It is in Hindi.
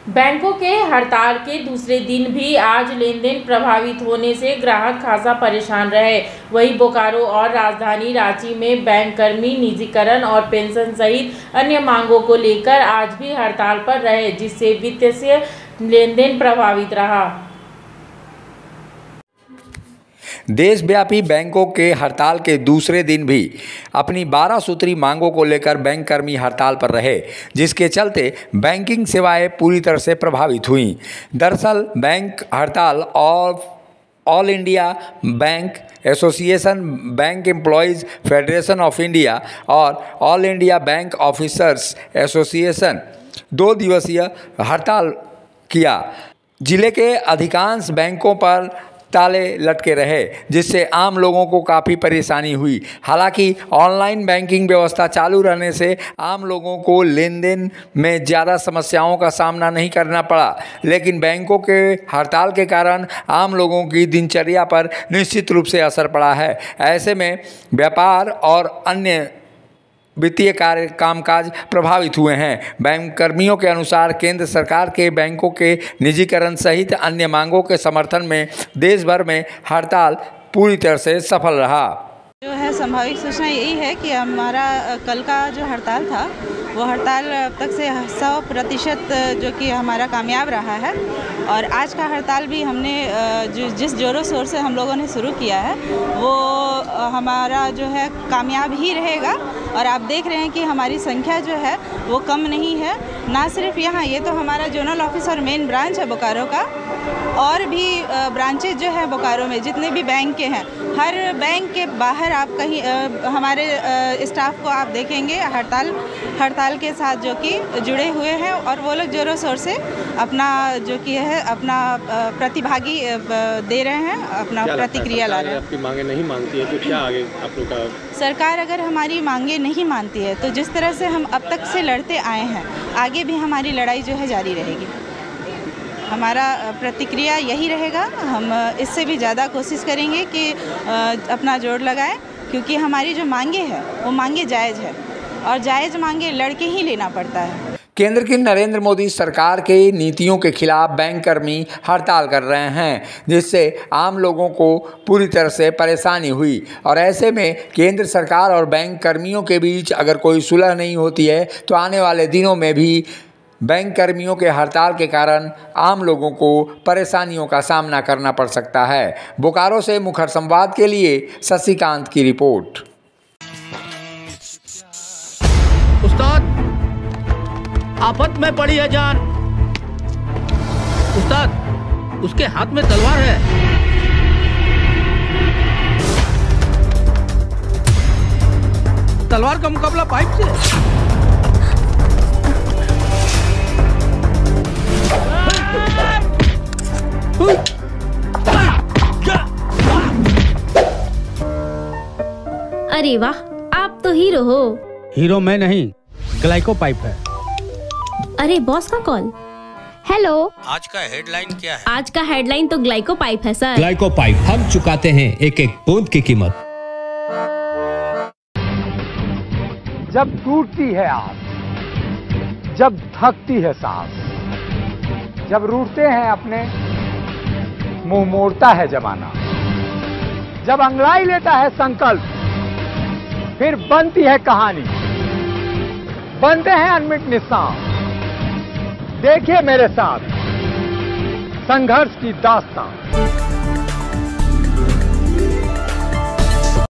बैंकों के हड़ताल के दूसरे दिन भी आज लेन देन प्रभावित होने से ग्राहक खासा परेशान रहे। वहीं बोकारो और राजधानी रांची में बैंक कर्मी निजीकरण और पेंशन सहित अन्य मांगों को लेकर आज भी हड़ताल पर रहे, जिससे वित्तीय लेन देन प्रभावित रहा। देशव्यापी बैंकों के हड़ताल के दूसरे दिन भी अपनी 12 सूत्री मांगों को लेकर बैंक कर्मी हड़ताल पर रहे, जिसके चलते बैंकिंग सेवाएं पूरी तरह से प्रभावित हुईं। दरअसल बैंक हड़ताल all India bank association, bank employees federation of India और all India bank officers association 2 दिवसीय हड़ताल किया। जिले के अधिकांश बैंकों पर ताले लटके रहे, जिससे आम लोगों को काफ़ी परेशानी हुई। हालांकि ऑनलाइन बैंकिंग व्यवस्था चालू रहने से आम लोगों को लेन देन में ज़्यादा समस्याओं का सामना नहीं करना पड़ा, लेकिन बैंकों के हड़ताल के कारण आम लोगों की दिनचर्या पर निश्चित रूप से असर पड़ा है। ऐसे में व्यापार और अन्य वित्तीय कार्य कामकाज प्रभावित हुए हैं। बैंक कर्मियों के अनुसार केंद्र सरकार के बैंकों के निजीकरण सहित अन्य मांगों के समर्थन में देश भर में हड़ताल पूरी तरह से सफल रहा। जो है संभावित सूचना यही है कि हमारा कल का जो हड़ताल था वो हड़ताल अब तक से 100% जो कि हमारा कामयाब रहा है, और आज का हड़ताल भी हमने जिस जोरों शोर से हम लोगों ने शुरू किया है वो हमारा जो है कामयाब ही रहेगा। और आप देख रहे हैं कि हमारी संख्या जो है वो कम नहीं है। ना सिर्फ यहाँ, ये तो हमारा जोनल ऑफिस और मेन ब्रांच है बोकारो का, और भी ब्रांचेज जो है बोकारो में जितने भी बैंक के हैं, हर बैंक के बाहर आप कहीं हमारे स्टाफ को आप देखेंगे हड़ताल के साथ जो कि जुड़े हुए हैं, और वो लोग जोरों शोर से अपना जो कि है अपना प्रतिभागी दे रहे हैं, अपना प्रतिक्रिया ला रहे हैं। आपकी मांगे नहीं मानती है तो क्या आगे आप लोग का? सरकार अगर हमारी मांगे नहीं मानती है तो जिस तरह से हम अब तक से लड़ते आए हैं, आगे भी हमारी लड़ाई जो है जारी रहेगी। हमारा प्रतिक्रिया यही रहेगा, हम इससे भी ज़्यादा कोशिश करेंगे कि अपना जोड़ लगाएं, क्योंकि हमारी जो मांगे हैं वो मांगे जायज़ है, और जायज़ मांगे लड़के ही लेना पड़ता है। केंद्र की नरेंद्र मोदी सरकार के नीतियों के खिलाफ बैंक कर्मी हड़ताल कर रहे हैं, जिससे आम लोगों को पूरी तरह से परेशानी हुई। और ऐसे में केंद्र सरकार और बैंक कर्मियों के बीच अगर कोई सुलह नहीं होती है तो आने वाले दिनों में भी बैंक कर्मियों के हड़ताल के कारण आम लोगों को परेशानियों का सामना करना पड़ सकता है। बोकारो से मुखर संवाद के लिए शशिकांत की रिपोर्ट। उस्ताद, आफत में पड़ी है जान। उस्ताद, उसके हाथ में तलवार है। तलवार का मुकाबला पाइप से। अरे वाह, आप तो हीरो हो। हीरो मैं नहीं, ग्लाइको पाइप है। अरे बॉस का कॉल। हेलो, आज का हेडलाइन क्या है? आज का हेडलाइन तो ग्लाइको पाइप है सर। ग्लाइको पाइप, हम चुकाते हैं एक एक बूंद की कीमत। जब टूटती है आस, जब थकती है सांस, जब रूठते हैं अपने, मुंह मोड़ता है जमाना, जब अंगड़ाई लेता है संकल्प, फिर बनती है कहानी, बनते हैं अनमिट निशान। देखिए मेरे साथ संघर्ष की दास्तान।